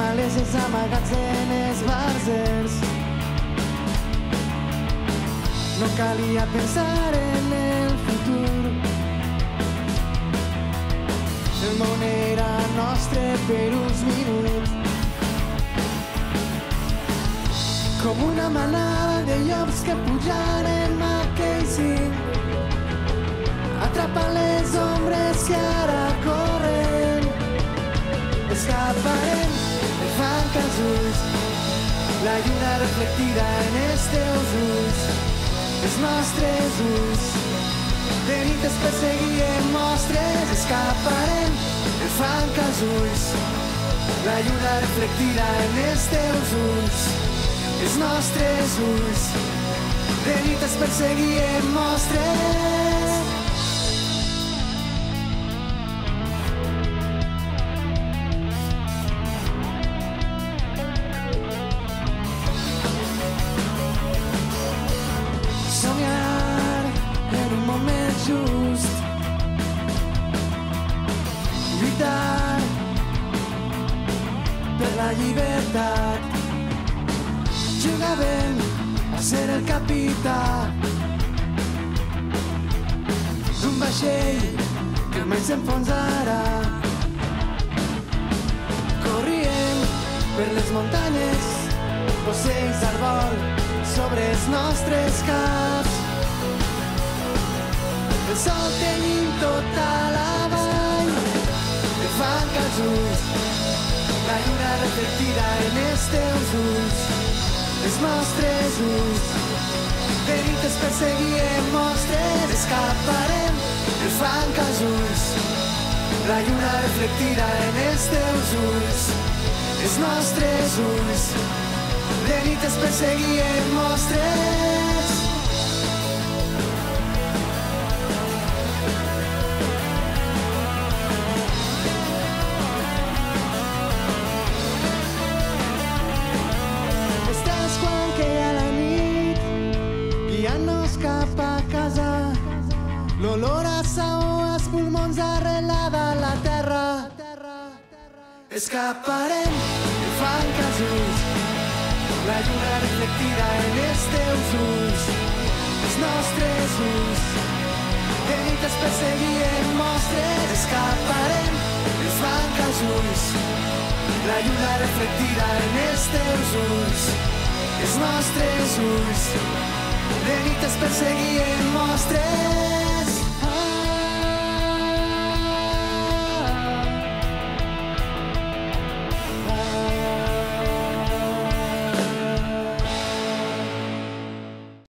paleses amagats en els barzers. No calia pensar en el futur. El món era nostre per uns minuts. Com una manada de llops que pujaren a aquell cim. Atrapa les ombres que ara corren. Escaparem, el fang als ulls, la lluna reflectida en els teus ulls, els nostres ulls. De nit es perseguien mostres, escaparem, el fang als ulls, la lluna reflectida en els teus ulls, els nostres ulls. De nit es perseguien mostres. Somiar en un moment just, lluitar per la llibertat. Jugàvem a ser el capità d'un vaixell que mai s'enfonsarà. Corríem per les muntanyes, ocells al vol sobre els nostres caps. El sol tenim tota la vall, el fang als ulls, la lluna reflectida en els teus ulls, els nostres ulls. De nit es perseguien mostres, escaparem, el fang als ulls, la lluna reflectida en els teus ulls, els nostres ulls. De nit es perseguien mostres. Estàs quan queda la nit, guiant-nos cap a casa. L'olor a saó als pulmons arrelada a la terra. Escaparem, el fang als ulls, la lluna reflectida en els teus ulls, els nostres ulls. De nit es perseguien mostres, escaparem, el fang als ulls, la lluna reflectida en els teus ulls, els nostres ulls. De nit es perseguien mostres.